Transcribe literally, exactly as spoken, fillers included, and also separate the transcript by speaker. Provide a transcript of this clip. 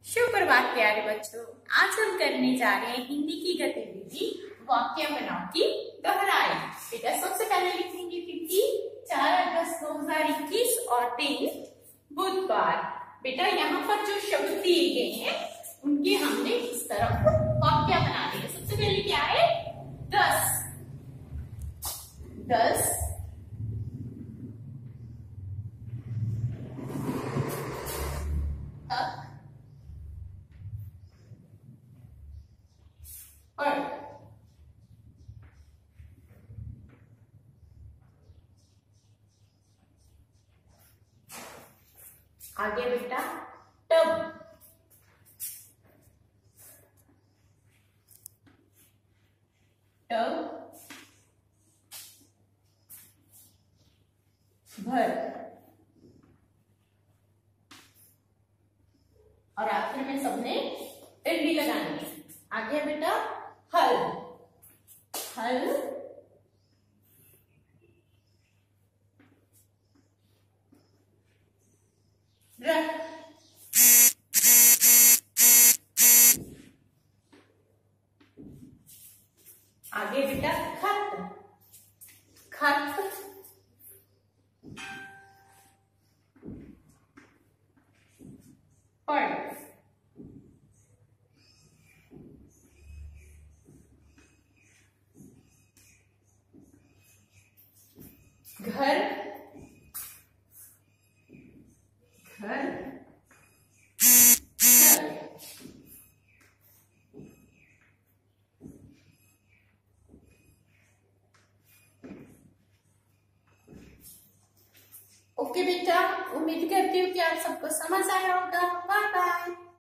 Speaker 1: सुप्रभात प्यारे बच्चों। आज हम करने जा रहे हैं हिंदी की गतिविधि वाक्य बनाओ की दोहराई। बेटा सबसे पहले लिखेंगे तिथि चार अगस्त दो हजार इक्कीस और दिन बुधवार। बेटा यहाँ पर जो शब्द दिए गए हैं उनके हमने इस तरफ वाक्य बनाने हैं। सबसे पहले क्या है? दस दस और आगे बेटा टब टब भर और आखिर में सबने टिड्डी लगानी है। आगे बेटा हल हल रख आगे बेटा खत खत पढ़ घर घर चल ओके बेटा, उम्मीद करती हूँ कि आप सबको समझ आया होगा। Bye bye.